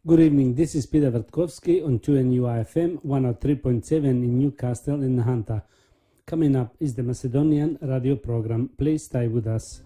Good evening, this is Peter Vertkovsky on 2NUI-FM 103.7 in Newcastle and Nahanta. Coming up is the Macedonian radio program. Please stay with us.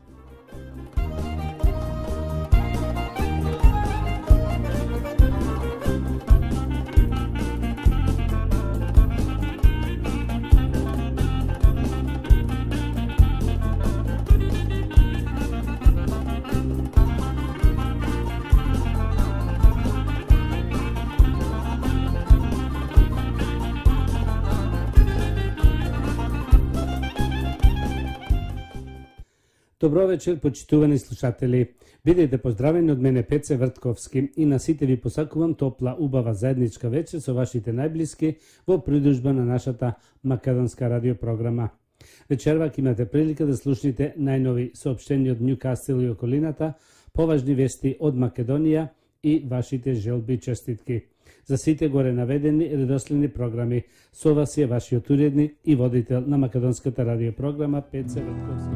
Добро вечер, почитувани слушатели. Бидете поздравени од мене Пеце Вртковски и на сите ви посакувам топла, убава заедничка вечер со вашите најблиски во придружба на нашата македонска радиопрограма. Вечерва ќе имате прилика да слушнете најнови соопштенија од Ньюкасл и околината, поважни вести од Македонија и вашите желби и честитки. За сите горе наведени редоследни програми, со вас е вашиот уредник и водител на македонската радиопрограма Пеце Вртковски.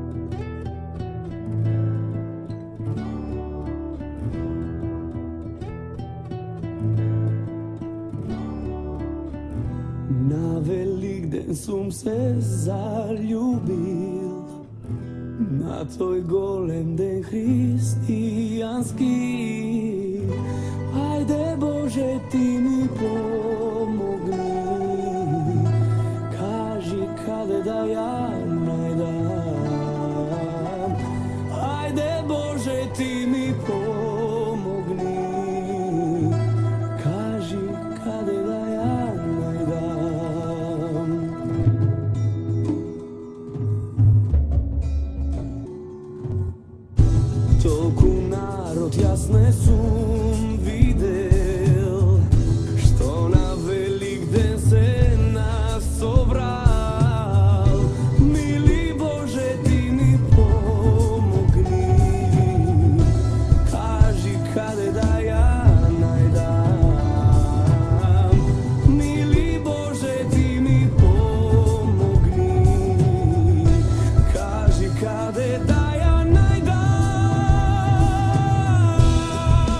Na Великден сум се заљубил, на тој голем ден христијански. Ајде Боже, ти ми помогни, кажи каде да ја најдам. Ајде Боже, ти ми помогни, кажи каде да ја толку народ јас не сум видел, што на Великден се нас собрал. Мили Боже, ти ми помогни, кажи каде да ја најдам. Мили Боже, ти ми помогни, кажи каде да ја најдам.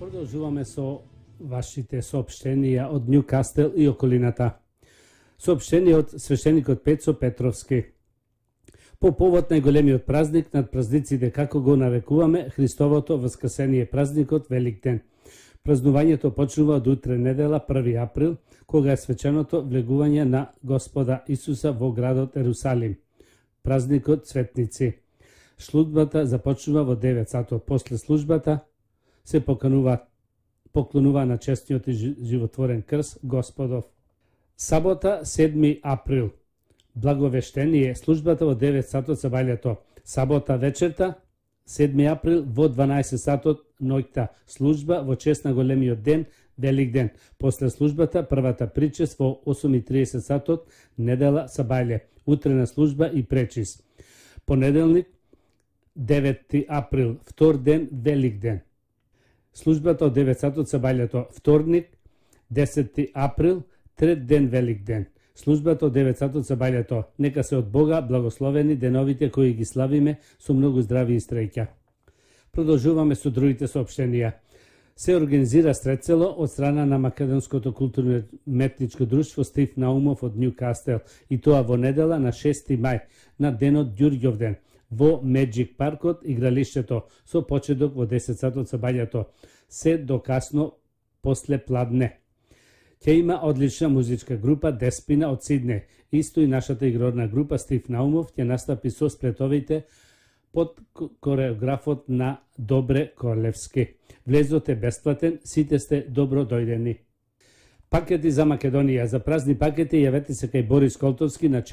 Продолжуваме со вашите соопштенија од Нјукастел и околината. Соопштение од свештеникот Пецо Петровски. По повод најголемиот празник над празниците, како го нарекуваме, Христовото воскресение, празникот Великден. Празнувањето почнува од утре недела, 1 април, кога е свеченото влегување на Господа Исуса во градот Ерусалим. Празникот Светници. Службата започнува во 9 сатот. После службата се поклонува на честниот и животворен крст Господов. Сабота, 7 април. Благовештение. Службата во 9 сатот сабајлето. Сабота вечерта, 7 април, во 12 сатот ноќта. Служба во чест на големиот ден, Великден. После службата, првата причест во 8:30 сатот, недела сабајле. Утрена служба и пречис. Понеделник, 9 април, втор ден, Великден. Службата од 9 сатот сабајлето. Вторник, 10 април, трет ден Великден. Службата од 9 сатот сабајлето. Нека се од Бога благословени деновите кои ги славиме со многу здрави и стреќа. Продолжуваме со другите соопштенија. Се организира стрецело од страна на Македонското културно-метничко друштво Стив Наумов од Нјукастел, и тоа во недела на 6 мај, на денот Ѓурѓовден, во Меджик паркот, игралиштето, со почеток во 10 сатот сабајлето, се до касно после пладне. Ќе има одлична музичка група Деспина од Сидне. Исто и нашата игрорна група Стив Наумов ќе настапи со сплетовите под кореографот на Добре Колевски. Влезот е бесплатен, сите сте добро дојдени. Пакети за Македонија. За празни пакети јавете се кај Борис Колтовски на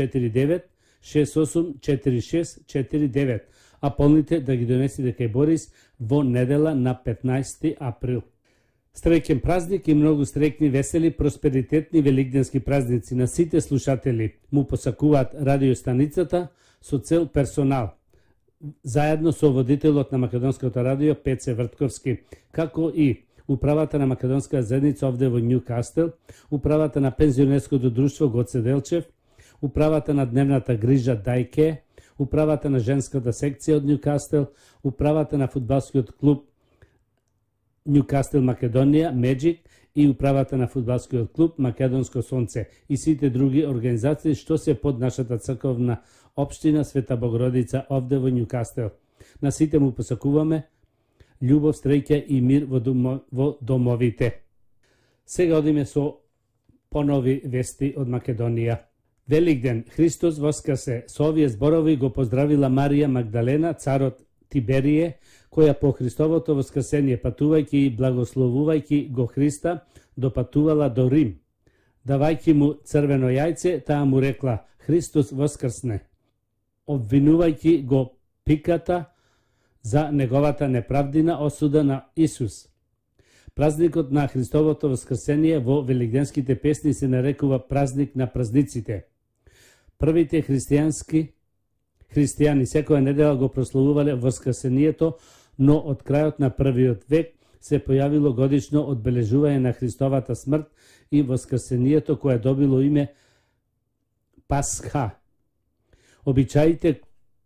49684649, а полните да ги донесете кај Борис во недела на 15 април. Среќен празник и многу среќни, весели, просперитетни великденски празници на сите слушатели. Му посакуваат радиостаницата со цел персонал, заедно со водителот на Македонското радио Пеце Вртковски, како и управата на Македонска заедница овде во Нјукастел, управата на пензионерското друштво Гоце Делчев, управата на дневната грижа Дајке, управата на женската секција од Нјукастел, управата на фудбалскиот клуб Нјукастел Македонија, Меджик, и управата на фудбалскиот клуб Македонско сонце и сите други организации што се под нашата црковна општина Света Богородица овде во Нјукастел. На сите му посакуваме љубов, стреќа и мир во домовите. Сега одиме со понови вести од Македонија. Великден, Христос воскресе. Со овие зборови го поздравила Марија Магдалена, царот Тиберие, која по Христовото воскресение, патувајќи и благословувајќи го Христа, допатувала до Рим. Давајќи му црвено јајце, таа му рекла: Христос воскрсне, обвинувајќи го пиката за неговата неправдина осуда на Исус. Празникот на Христовото воскресение во великденските песни се нарекува празник на празниците. Првите христијани секоја недела го прославувале воскресението, но од крајот на првиот век се појавило годишно одбележување на Христовата смрт и воскресението, кое добило име Пасха. Обичаите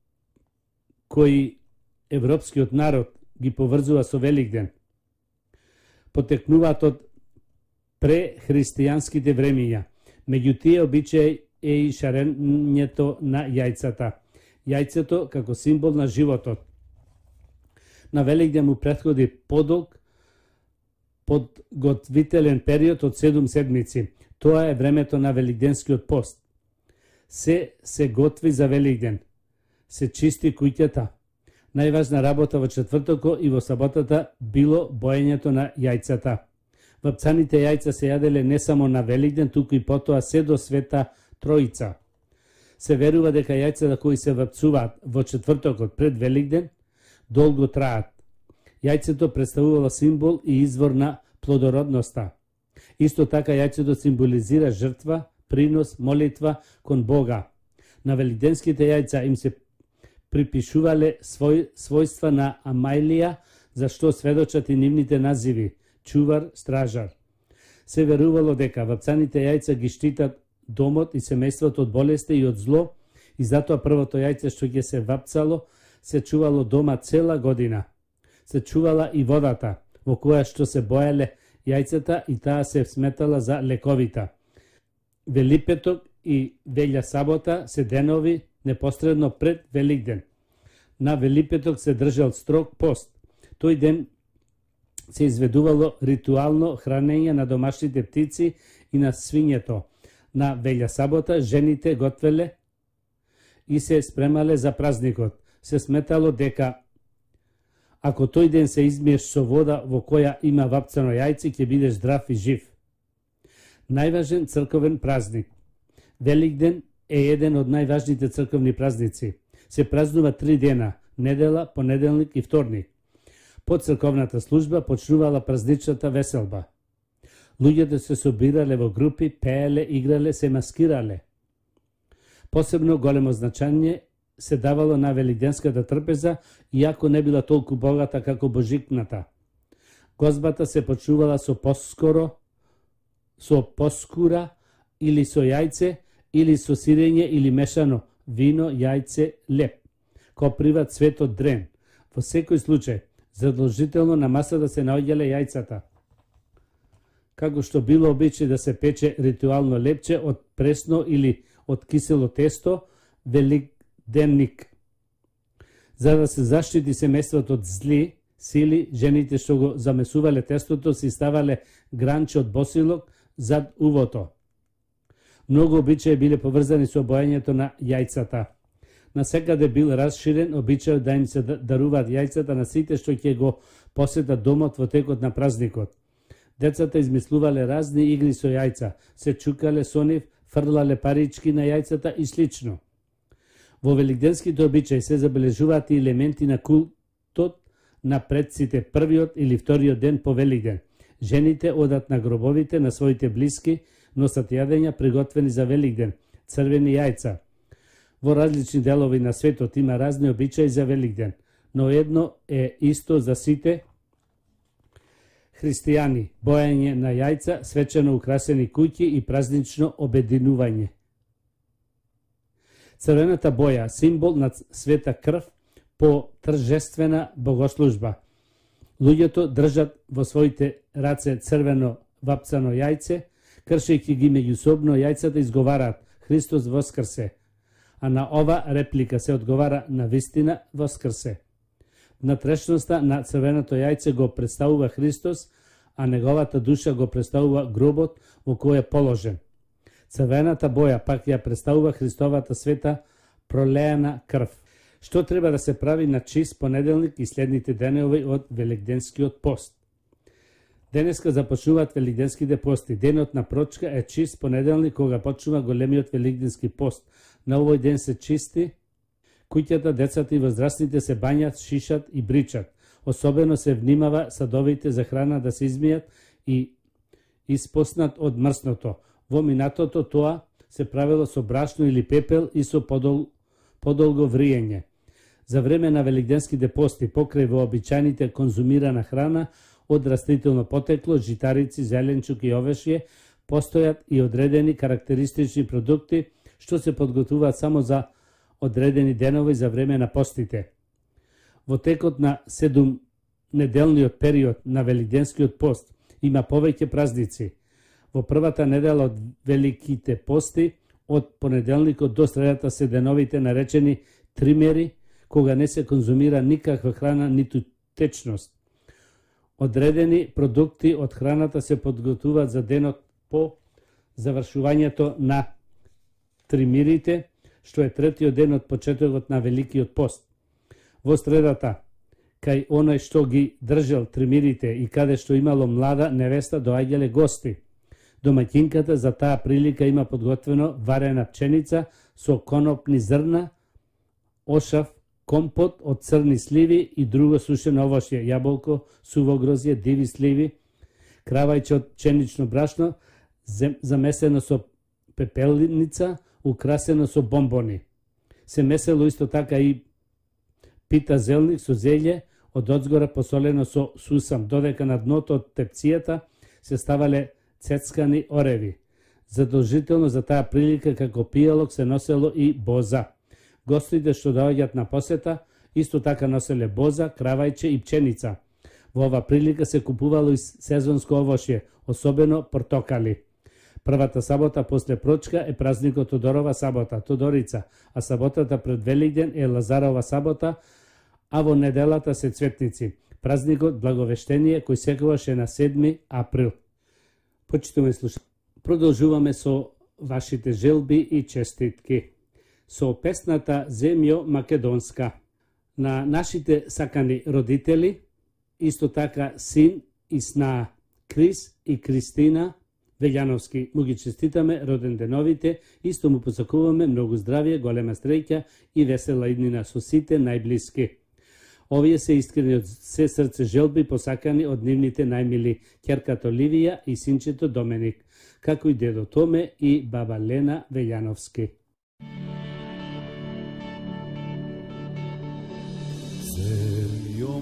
кои европскиот народ ги поврзува со Великден потекнуваат од прехристијанските времиња. Меѓу тие обичаи е и шарењето на јајцата. Јајцето како символ на животот. На Великден му претходи подолг подготвителен период од 7 седмици. Тоа е времето на великденскиот пост. Се готви за Великден. Се чисти куќата. Најважна работа во четвртокот и во саботата било боењето на јајцата. Вапцаните јајца се јаделе не само на Великден, туку и потоа се до Света Тројца. Се верува дека јајцата кои се вапцуваат во четвртокот пред Великден долго траат. Јајцето представувало символ и извор на плодородноста. Исто така јајцето символизира жртва, принос, молитва кон Бога. На великденските јајца им се припишувале својства на Амајлија, за што сведочат и нивните називи – чувар, стражар. Се верувало дека вапцаните јајца ги штитат домот и семејството од болести и од зло, и затоа првото јајце што ќе се вапцало, се чувало дома цела година. Се чувала и водата. во која што се боеле јајцата и таа се сметала за лековита. Велипеток и Велја сабота се денови непосредно пред Великден. На Велипеток се држал строг пост. Тој ден се изведувало ритуално хранење на домашните птици и на свињето. На Велја сабота жените готвеле и се спремале за празникот. Се сметало дека ако тој ден се измиеш со вода во која има вапцано јајце, ќе бидеш здрав и жив. Најважен црковен празник. Великден е еден од најважните црковни празници. Се празнува 3 дена: недела, понеделник и вторник. По црковната служба почнувала празничната веселба. Луѓето се собирале во групи, пееле, играле, се маскирале. Посебно големо значење се давало на великденската трпеза, иако не била толку богата како божикната. Гозбата се почнувала со поскура или со јајце, или со сирење или мешано вино, јајце, леп. Коприва, цвет од дрен. Во секој случај, задолжително на масата се наоѓале јајцата. Како што било обичај да се пече ритуално лепче од пресно или од кисело тесто, великденник. За да се заштити семејството од зли сили, жените што го замесувале тестото си ставале гранче од босилок зад увото. Многу обичаи биле поврзани со боењето на јајцата. Насекаде бил расширен обичај да им се даруваат јајцата на сите што ќе го посетат домот во текот на празникот. Децата измислувале разни игри со јајца, се чукале со нив, фрлале парички на јајцата и слично. Во великденските обичаи се забележуваат и елементи на култот на предците првиот или вториот ден по Великден. Жените одат на гробовите на своите блиски, носат јадења приготвени за Великден, црвени јајца. Во различни делови на светот има разни обичаи за Великден, но едно е исто за сите христијани: боење на јајца, свечено украсени куќи и празнично обединување. Црвената боја, символ на света крв по тржествена богослужба. Луѓето држат во своите раце црвено вапцано јајце, кршејќи ги меѓусобно јајцата изговараат: Христос воскрсе, а на ова реплика се одговара: на вистина воскрсе. Внатрешноста на црвеното јајце го представува Христос, а неговата душа го представува гробот во кој е положен. Црвената боја пак ја представува Христовата света пролеана крв. Што треба да се прави на чист понеделник и следните денови од великденскиот пост? Денеска започнуваат великденските пости. Денот на прочка е чист понеделник, кога почнува големиот великденски пост. На овој ден се чисти куќата, децата и возрастните се бањат, шишат и бричат. Особено се внимава садовите за храна да се измијат и испоснат од мрсното. Во минатото тоа се правило со брашно или пепел и со подолго вриење. За време на великденските пости, покрај вообичајните конзумирана храна од растително потекло, житарици, зеленчук и овешје, постојат и одредени карактеристични продукти што се подготвуваат само за одредени денови за време на постите. Во текот на 7-неделниот период на великденскиот пост има повеќе празници. Во првата недела од великите пости, од понеделникот до средата се деновите наречени тримери, кога не се конзумира никаква храна, ниту течност. Одредени продукти од храната се подготвуваат за денот по завршувањето на тримирите, што е третиот ден од почетокот на великиот пост. Во средата, кај оној што ги држал тримирите и каде што имало млада невеста, доаѓале гости. Домаќинката за таа прилика има подготвено варена пченица со конопни зрна, ошав, компот од црни сливи и друго сушено овошје, јаболко, суво грозје, диви сливи, кравајче од пченично брашно, замесено со пепелница, украсено со бомбони. Се месело исто така и пита зелник со зелје, од одзгора посолено со сусам, додека на дното од тепцијата се ставале цецкани ореви. Задолжително за таа прилика како пијалок се носело и боза. Гостите што доаѓаат на посета исто така носеле боза, кравајче и пченица. Во ова прилика се купувало и сезонско овошје, особено портокали. Првата сабота после прочка е празникот Тодорова сабота, Тодорица, а саботата пред Великден е Лазарова сабота, а во неделата се Цветници. Празникот Благовештение кој секогаш е на 7 април. Почитувани слушатели, продолжуваме со вашите желби и честитки. Со песната Земјо Македонска на нашите сакани родители, исто така син и снаа Крис и Кристина Велјановски. Му ги честитаме роден деновите, исто му посакуваме многу здравје, голема среќа и весела иднина со сите најблиски. Овие се искрени од се срце желби посакани од нивните најмили ќерката Оливија и синчето Доменик, како и дедо Томе и баба Лена Велјановски. Земјо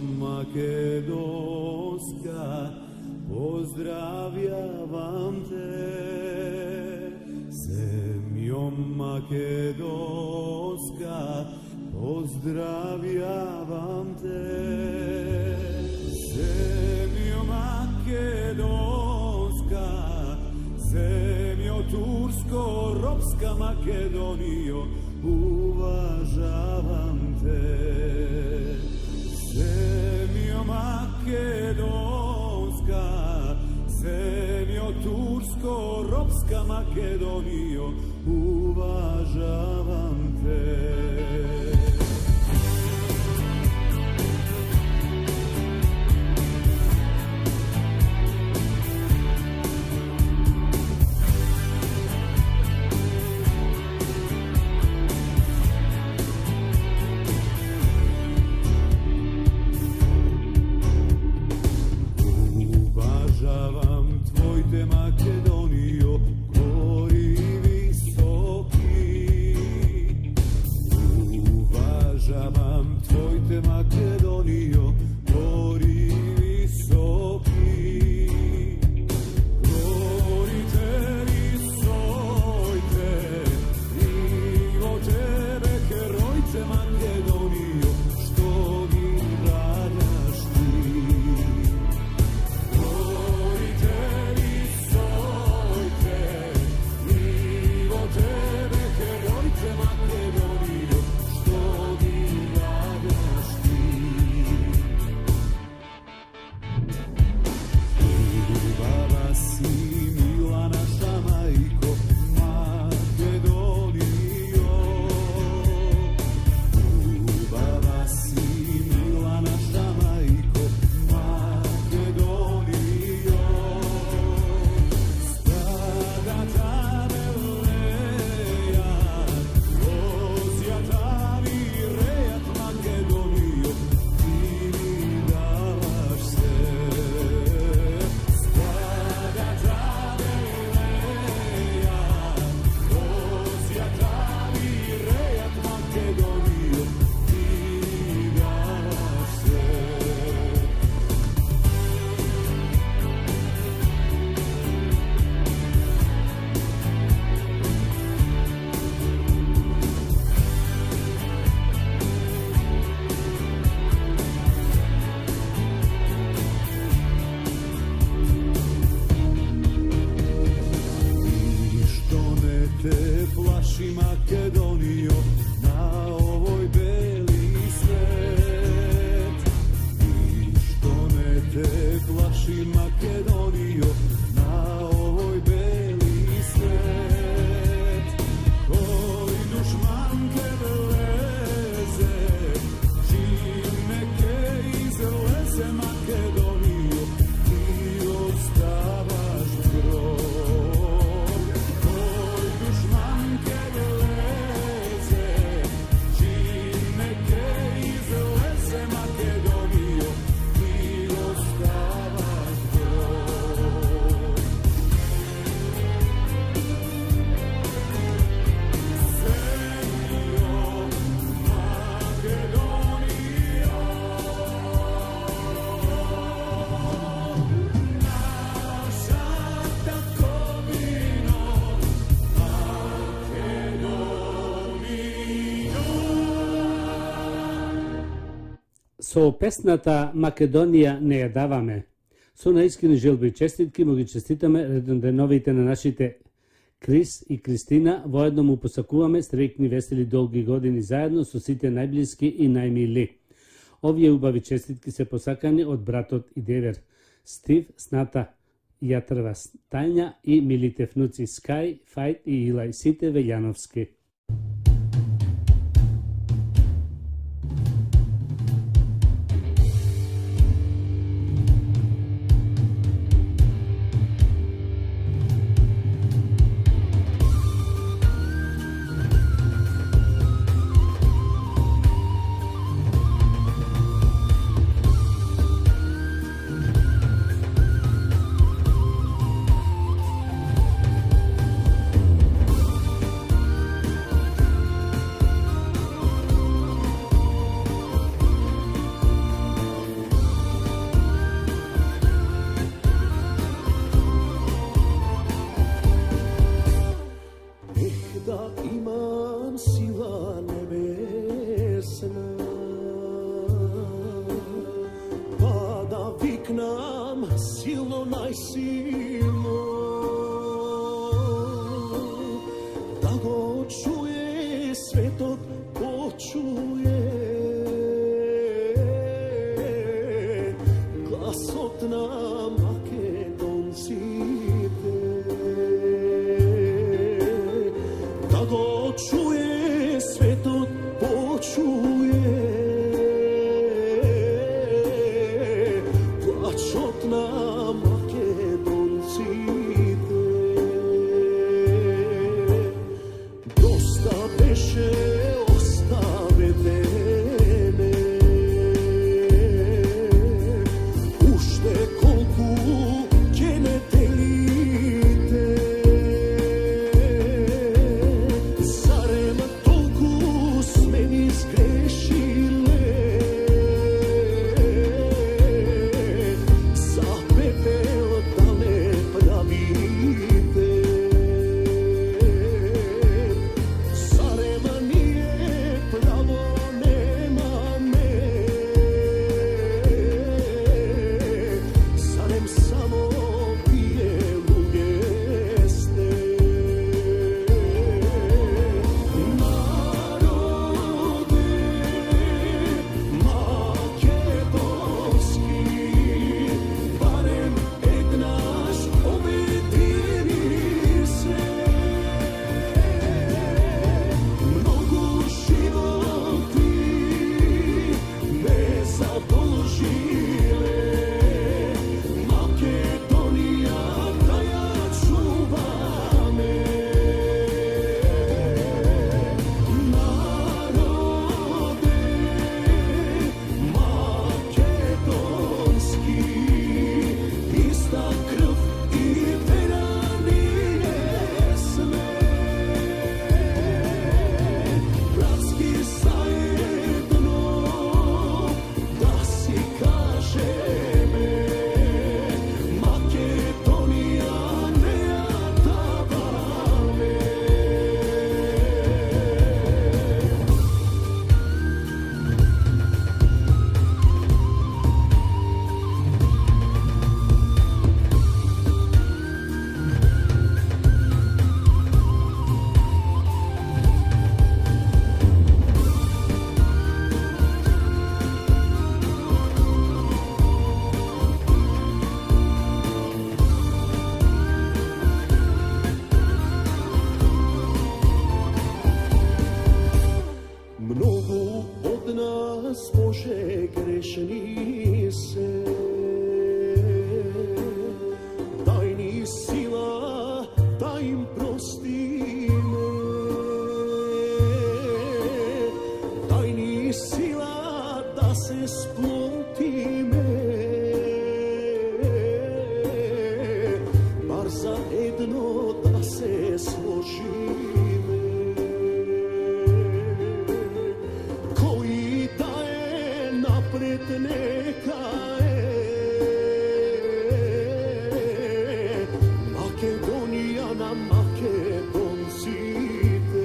Македонска, поздравјавам те. Земјо Македонска, поздравјавам те. Земјо Македонска, земјо турско-робска Македонијо, уважавам те. Земјо Македонска, земјо турско-робска Македонијо, уважавам те. Македонијо, гори високи. Уважавам твоите Македонијо, гори високи. Горите висоите, и во тебе геројце Македонијо, што ги радаш ти. Македонијо, на овој бели свет. Ништо не те плаши Македонијо, на овој бели свет. Кој душман ке влезе, чиме ке излезе Македонијо, ти оставаш гроб. Кој душман ке влезе, Со песната Македонија не ја даваме. Со наискрени желби и честитки му ги честитаме реденденовите на нашите Крис и Кристина. Воедно му посакуваме среќни, весели, долги години заедно со сите најблиски и најмили. Овие убави честитки се посакани од братот и девер Стив, сната Јатрва Тања и милите внуци Скај, Фајт и Илај, сите Вејановски.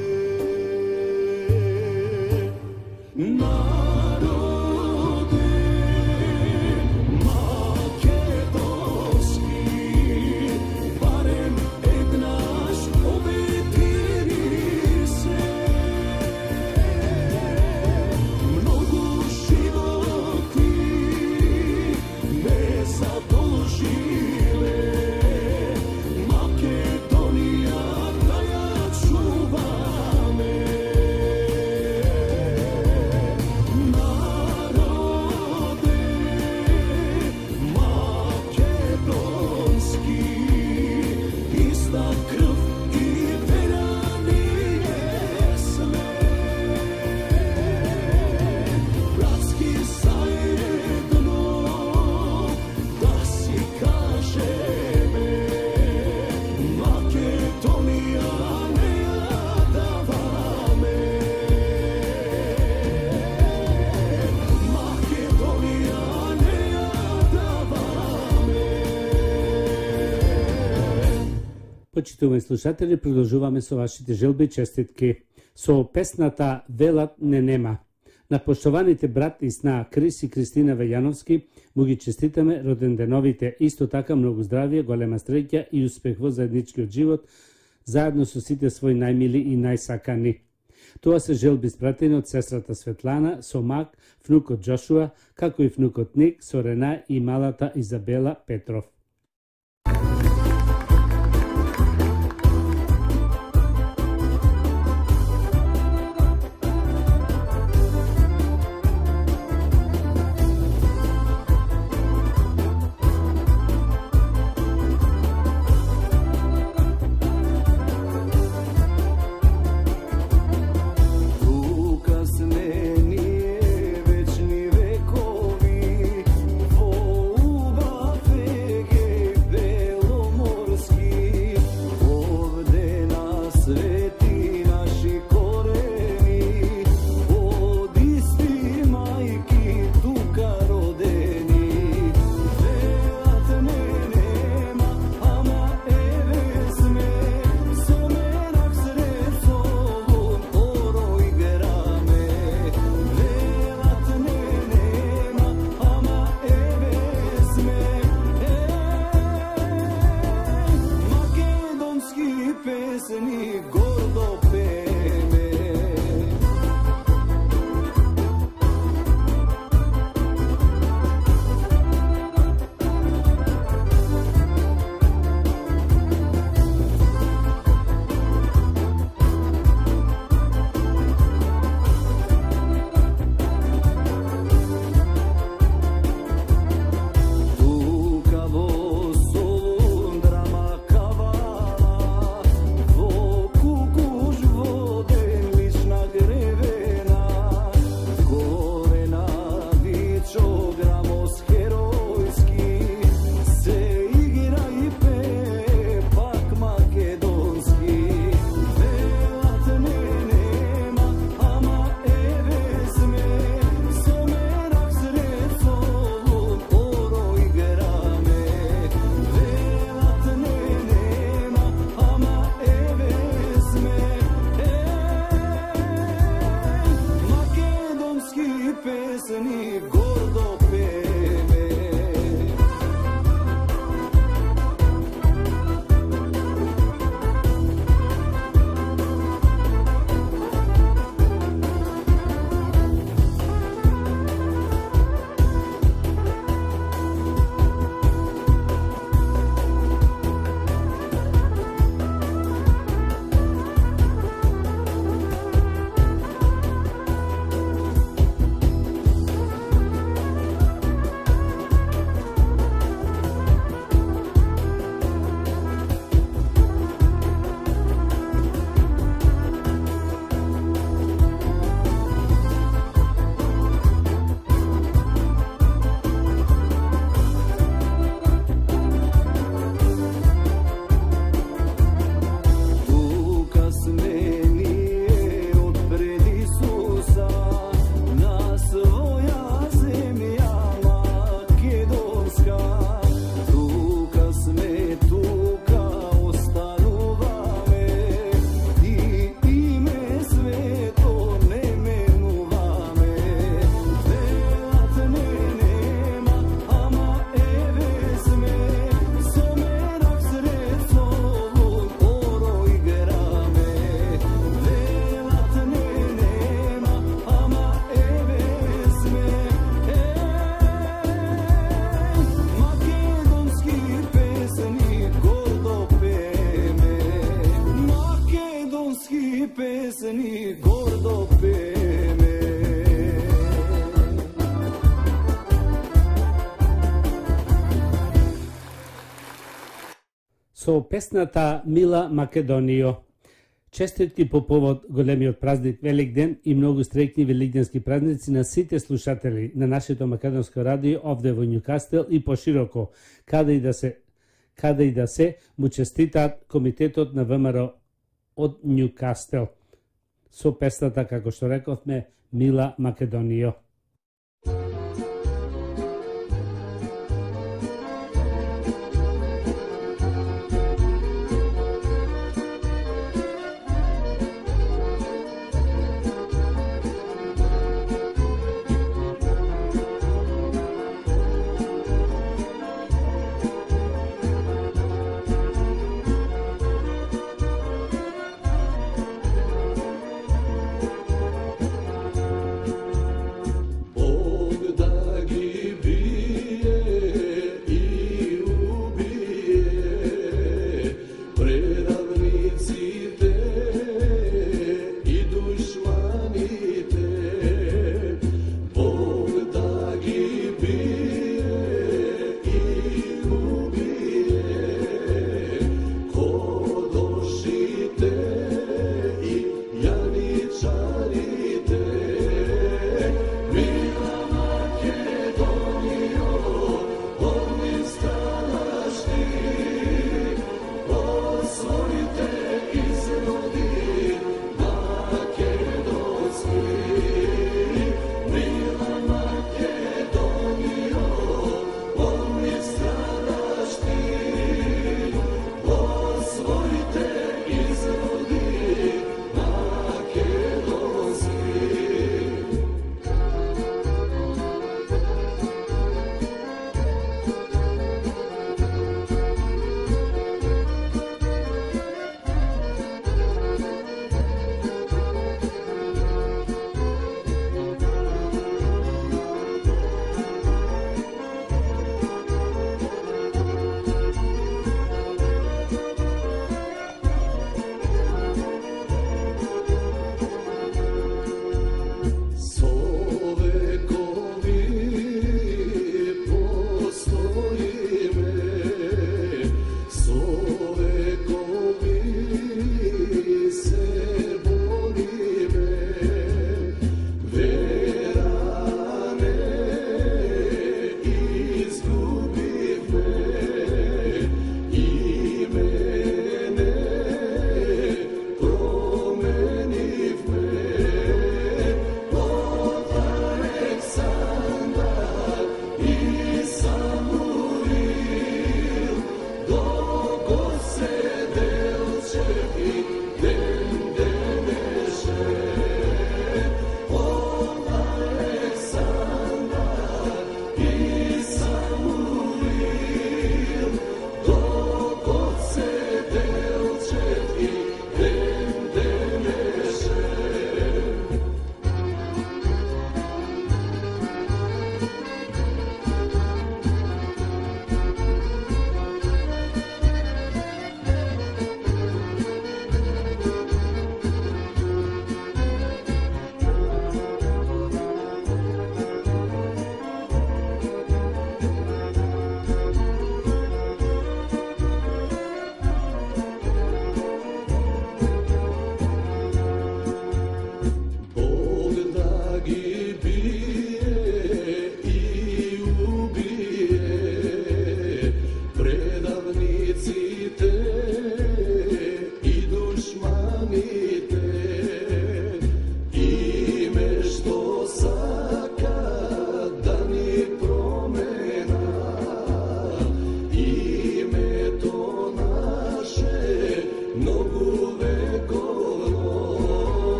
Narode Почитувани слушатели, продолжуваме со вашите желби и честитки. Со песната Велат не нема. На поштованите брат и сна Крис и Кристина Вејановски му ги честитаме роденденовите. Исто така многу здравие, голема среќа и успех во заедничкиот живот, заедно со сите своји најмили и најсакани. Тоа се желби спратени од сестрата Светлана, со Мак, внукот Джошуа, како и внукот Ник, со Рена и малата Изабела Петров. Со песната Мила Македонијо. Честитки по повод големиот празник Великден и многу среќни великденски празници на сите слушатели на нашето македонско радио овде во Њукастел и пошироко, каде и да се му честитаат комитетот на ВМРО од Њукастел. Со песната, како што рековме, Мила Македонијо.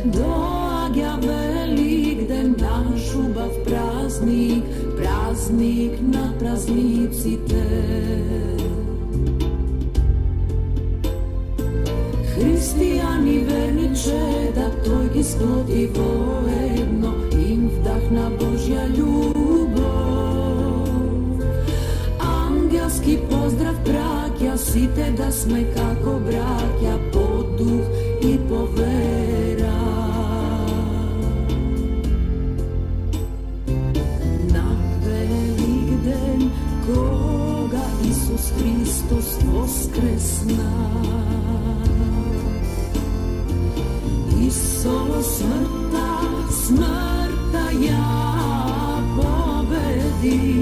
Doaѓа Великден, наш убав празник, празник на празниците. Христијани верниче да Тој ги сплоти воедно, им вдахна Божја љубов. Ангелски поздрав браќа, сите да сме како браќа, по дух и по вера. На Великден, кога Исус Христос воскресна, и со смртта, смртта ја победи.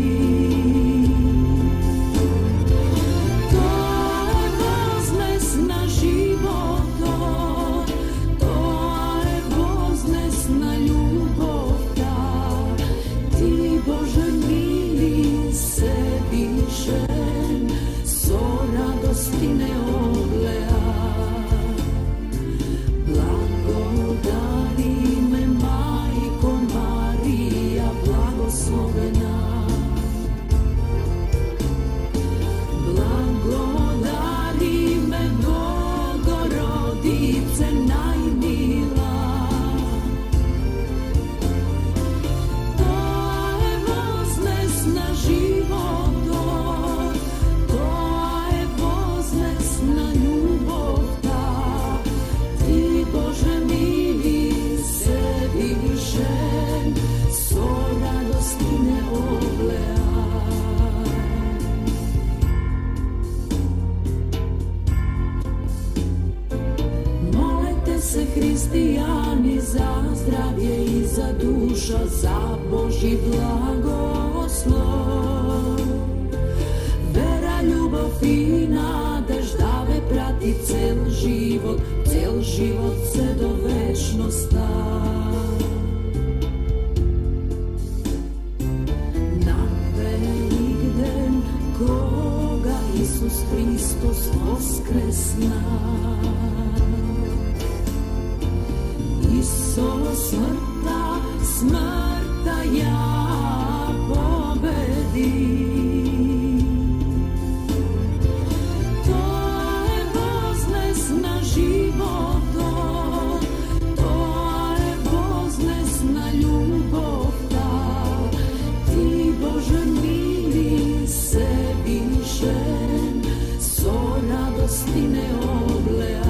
Христијани за здравје и за душа, за Божи благослов. Вера, љубов и надежда ве прати цел живот се до вечноста. На Великден, кога Исус Христос воскресна, со смртта, смртта ја победи. Тоа е вознес на животот, тоа е вознес на љубовта. Ти, Боже мили, Севишен, со радости не облеа.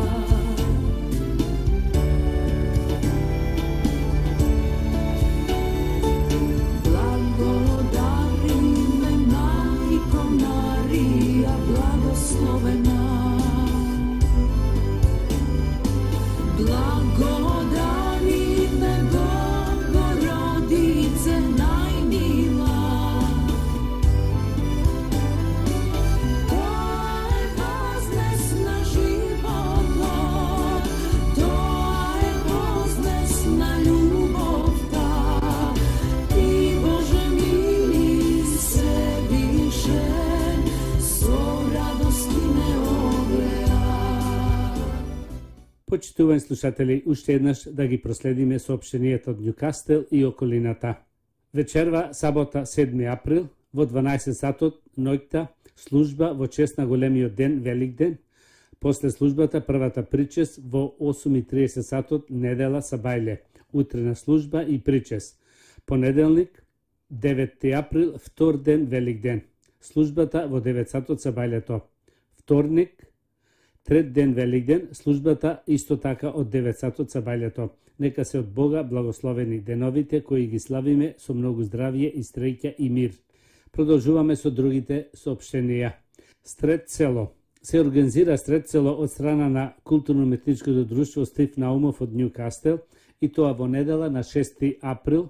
Почитувани слушатели, уште еднаш да ги проследиме соопштенијата од Њукастел и околината. Вечерва, сабота 7 април, во 12 сатот ноќта, служба во чест на големиот ден, Великден. После службата, првата причест во 8:30 сатот, недела Сабајле. Утрена служба и причест. Понеделник, 9 април, втор ден, Великден. Службата во 9 сатот Сабајлето. Вторник, трет ден Великден, службата исто така од 9 сатот Сабајлето. Нека се од Бога благословени деновите кои ги славиме со многу здравје и среќа и мир. Продолжуваме со другите соопштенија. Стрет село. Се организира Стрет село од страна на културно-уметничкото друштво Стив Наумов од Њукастел и тоа во недела на 6 април,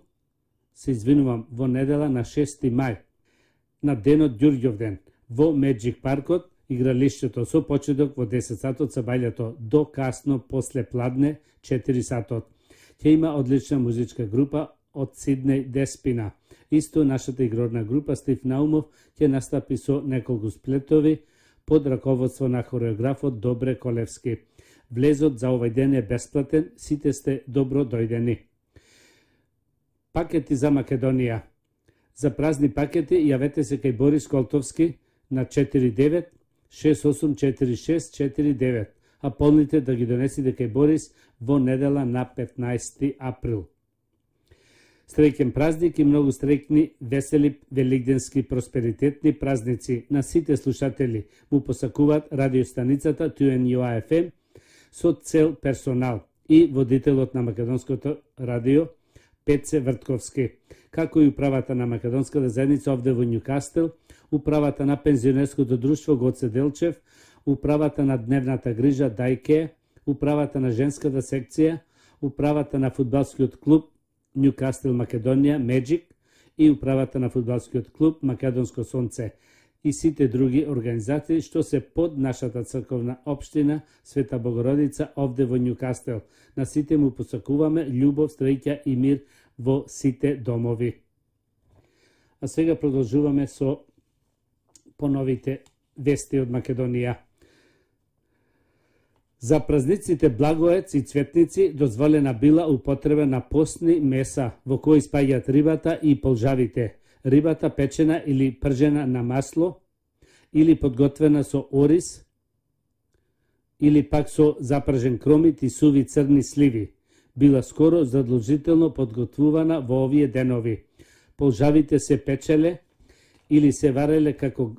во недела на 6 мај, на денот Ѓурѓов ден, во Меджик паркот, игралиштето со почеток во 10 сатот Сабајлето до касно после пладне 4 сатот. Ќе има одлична музичка група од Сиднеј Деспина. Исто нашата игрорна група Стив Наумов ќе настапи со неколку сплетови под раководство на хореографот Добре Колевски. Влезот за овој ден е бесплатен, сите сте добро дојдени. Пакети за Македонија. За празни пакети јавете се кај Борис Колтовски на 49684649, а полните да ги донесите кај Борис во недела на 15 април. Среќен празник и многу среќни, весели, велигденски, просперитетни празници на сите слушатели. Му посакуваат радиостаницата TUNUA FM со цел персонал и водителот на Македонското радио Пеце Вртковски, како и управата на Македонската заедница овде во Њукастел, управата на пензионерското друштво Гоце Делчев, управата на дневната грижа Дајке, управата на женската секција, управата на фудбалскиот клуб Њукастел Македонија Меджик и управата на фудбалскиот клуб Македонско сонце и сите други организации што се под нашата црковна општина Света Богородица овде во Њукастел. На сите му посакуваме љубов, среќа и мир во сите домови. А сега продолжуваме со поновите вести од Македонија. За празниците Благоец и Цветници дозволена била употреба на постни меса во кои спаѓаат рибата и полжавите. Рибата печена или пржена на масло, или подготвена со ориз, или пак со запржен кромит и суви црни сливи, била скоро задолжително подготвувана во овие денови. Полжавите се печеле или се вареле како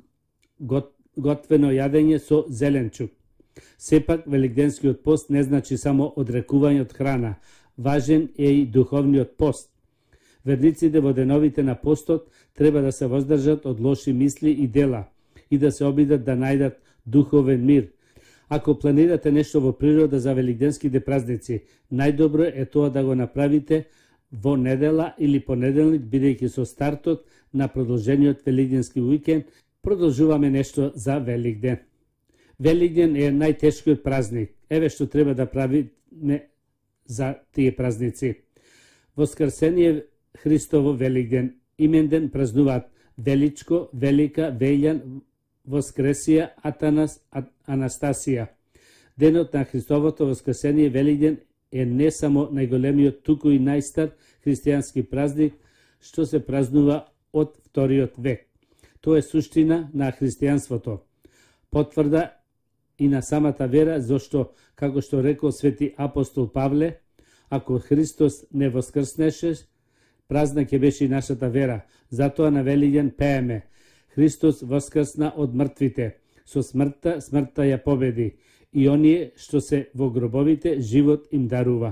готвено јадење со зеленчук. Сепак, великденскиот пост не значи само одрекување од храна, важен е и духовниот пост. Верниците во деновите на постот треба да се воздржат од лоши мисли и дела и да се обидат да најдат духовен мир. Ако планирате нешто во природа за великденските празници, најдобро е тоа да го направите во недела или понеделник, бидејќи со стартот на продолжениот великденски уикенд продолжуваме нешто за Великден. Великден е најтешкиот празник. Еве што треба да правиме за тие празници. Воскрсение Христово Великден. Именден празнуваат Величко, Велика, Велјан, Воскресија, Атанас, Анастасија. Денот на Христовото Воскресение Великден е не само најголемиот, туку и најстар христијански празник што се празнува од вториот век. Тоа е суштина на христијанството. Потврда и на самата вера, зашто, како што рекол свети апостол Павле, ако Христос не воскрснеше, празна ќе беше и нашата вера. Затоа на Великден пееме: Христос воскрсна од мртвите, со смртта ја победи, и оние што се во гробовите живот им дарува.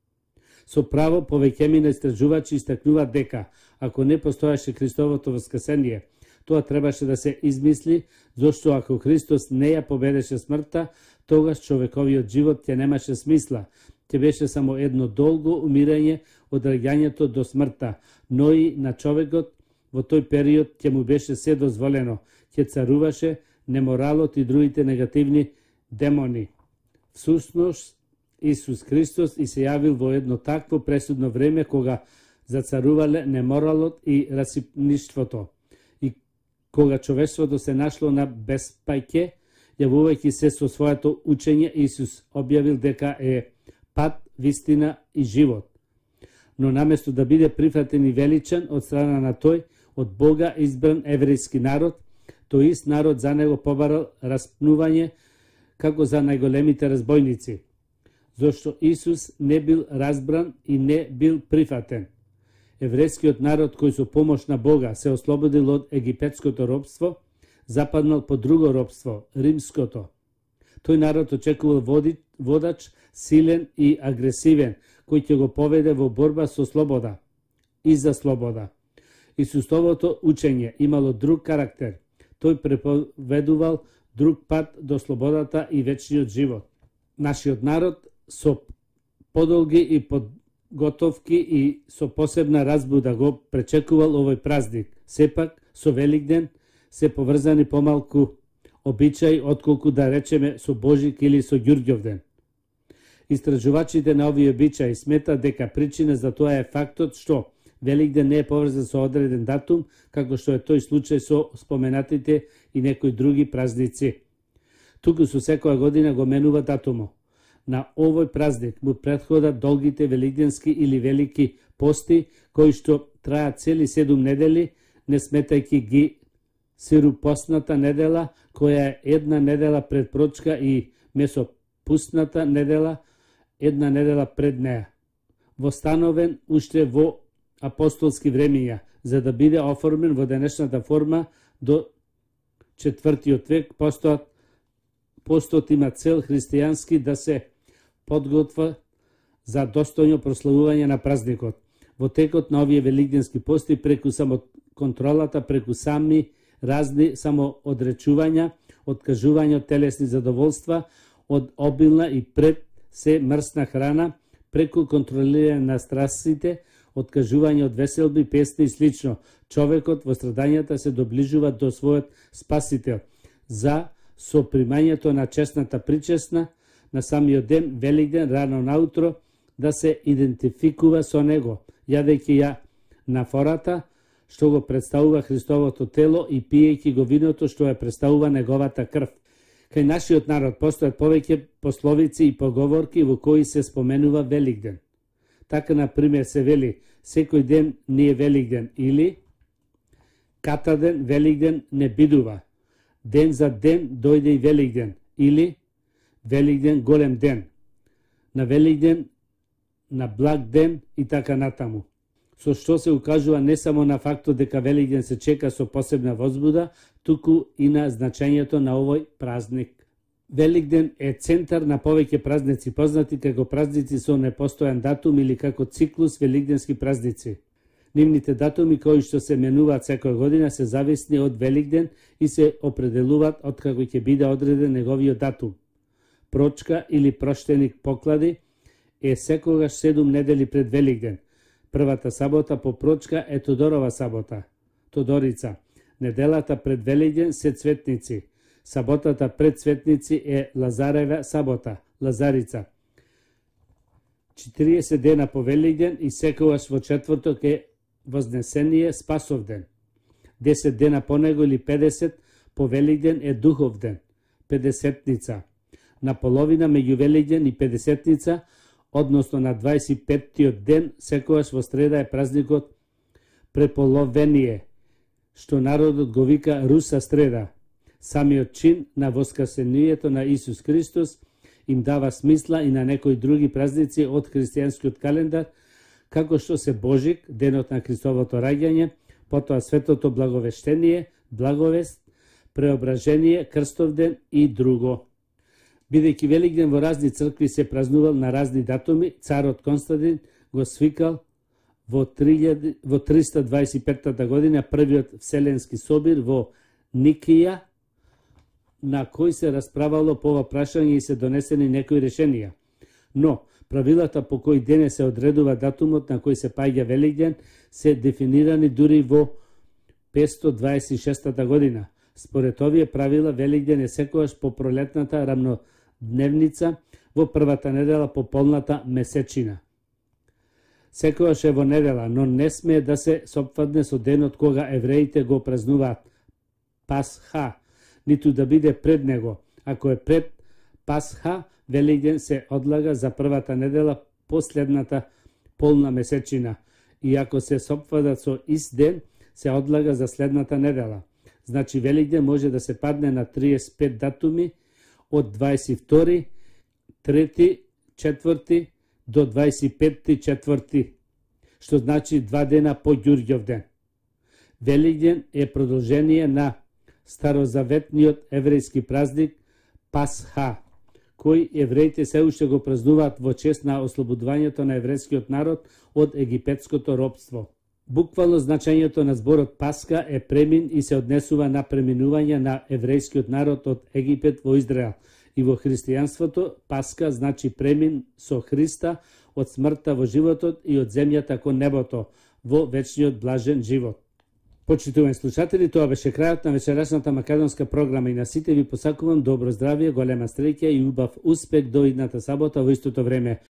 Со право повеќемина истражувачи истакнуваат дека ако не постоеше Христовото воскресение, тоа требаше да се измисли, зашто ако Христос не ја победеше смртта, тогаш човековиот живот ќе немаше смисла. Ќе беше само едно долго умирање од раѓањето до смртта, но и на човекот во тој период ќе му беше се дозволено, ќе царуваше неморалот и другите негативни демони. Всушност, Исус Христос и се јавил во едно такво пресудно време кога зацарувале неморалот и расипништвото. И кога човештвото се нашло на безпајке, јавувајќи се со своето учење, Исус објавил дека е пат, вистина и живот. Но наместо да биде прифатен и величан од страна на тој, од Бога избран еврејски народ, тој ист народ за него побарал распнување како за најголемите разбойници, зашто Исус не бил разбран и не бил прифатен. Еврејскиот народ кој со помош на Бога се ослободил од египетското робство, западнал по друго робство, римското. Тој народ очекувал водач силен и агресивен, кој ќе го поведе во борба со слобода и за слобода. Исусовото учење имало друг карактер. Тој преповедувал друг пат до слободата и вечниот живот. Нашиот народ со подолги и подготовки и со посебна разбуда го пречекувал овој празник. Сепак, со Великден се поврзани помалку обичаи, отколку да речеме со Божик или со Ѓурѓовден. Истражувачите на овие обичаи сметаат дека причина за тоа е фактот што Великден не е поврзан со одреден датум, како што е тој случај со споменатите и некои други празници. Туку со секоја година го менува датумо. На овој празник му претходат долгите велигденски или велики пости, кои што траат цели 7 недели, не сметајќи ги сиропосната недела, која е една недела пред прочка, и месопустната недела, една недела пред неа. Востановен уште во апостолски времења, за да биде оформен во денешната форма до 4. век. Постот има цел христијански да се подготва за достојно прославување на празникот. Во текот на овие велигденски пости, преку самоконтролата, преку сами разни самоодречувања, откажување од телесни задоволства, од обилна и пред се мрсна храна, преку контролирање на страстите, откажување од веселби, песни и слично, човекот во страдањата се доближува до својот Спасител. За со примањето на честната причесна, на самиот ден, Великден, рано наутро, да се идентификува со него, јадејќи ја на фората, што го представува Христовото тело, и пиејќи го виното, што ја представува неговата крв. Кај нашиот народ постојат повеќе пословици и поговорки во кои се споменува Великден. Така, например, се вели: секој ден ни е Великден, или катаден Великден не бидува, ден за ден дојде и Великден, или Великден голем ден, на Великден на благ ден и така натаму. Со што се укажува не само на фактот дека Великден се чека со посебна возбуда, туку и на значењето на овој празник. Великден е центар на повеќе празници, познати како празници со непостојан датум или како циклус великденски празници. Нивните датуми кои што се менуваат секоја година се зависни од Великден и се определуваат од како ќе биде одреден неговиот датум. Прочка или проштеник поклади е секогаш 7 недели пред Великден. Првата сабота по прочка е Тодорова сабота, Тодорица. Неделата пред Великден се Цветници. Саботата пред Цветници е Лазарева сабота, Лазарица. 40 дена по Великден и секогаш во четврток е Вознесение, Спасов ден. 10 дена по него или 50 по Великден е Духов ден, Педесетница. На половина меѓу Великден и Педесетница, односно на 25-тиот ден, секогаш во среда е празникот Преполовение, што народот го вика Руса среда. Самиот чин на воскресението на Исус Христос им дава смисла и на некои други празници од христијанскиот календар, како што се Божик, денот на Христовото раѓање, потоа светото благовештение, благовест, преображение, крстов ден и друго. Бидејќи Великден во разни цркви се празнувал на разни датуми, царот Константин го свикал во 325 година првиот Вселенски собир во Никија, на кој се расправало по ова прашање и се донесени некои решенија. Но правилата по кои дене се одредува датумот на кој се паѓа Великден се дефинирани дури во 526 година. Според овие правила Великден е секогаш по пролетната рамнодневница во првата недела по полната месечина. Секогаш е во недела, но не смее да се сопфадне со денот кога евреите го празнуваат Пасха, ниту да биде пред него. Ако е пред Пасха, Великден се одлага за првата недела последната полна месечина, и ако се сопфадат со ист ден, се одлага за следната недела. Значи Великден може да се падне на 35 датуми од 22, 3, 4 до 25 четврти, што значи 2 дена по Ѓурѓов ден. Великден е продолжение на старозаветниот еврејски празник Пасха, кој евреите се уште го празнуваат во чест на ослободувањето на еврејскиот народ од египетското робство. Буквално значењето на зборот Пасха е премин и се однесува на преминување на еврејскиот народ од Египет во Израел. И во христијанството Пасха значи премин со Христа од смртта во животот и од земјата кон небото во вечниот блажен живот. Почитувани слушатели, тоа беше крајот на вечерашната македонска програма и на сите ви посакувам добро здравје, голема среќа и убав успех до идната сабота во истото време.